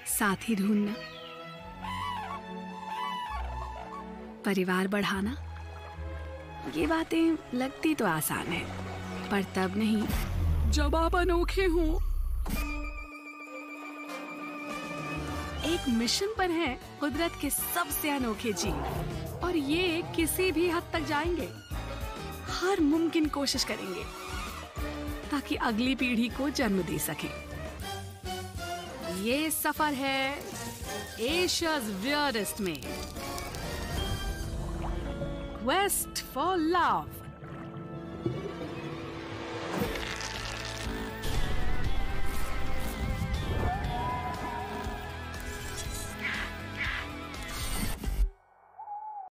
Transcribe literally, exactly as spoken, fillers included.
साथी ढूंढना, परिवार बढ़ाना, ये बातें लगती तो आसान है, पर तब नहीं जब आप अनोखे हों। एक मिशन पर हैं कुदरत के सबसे अनोखे जीव, और ये किसी भी हद तक जाएंगे, हर मुमकिन कोशिश करेंगे ताकि अगली पीढ़ी को जन्म दे सकें। ये सफर है एशियाज़ वियर्डेस्ट में, क्वेस्ट फॉर लव।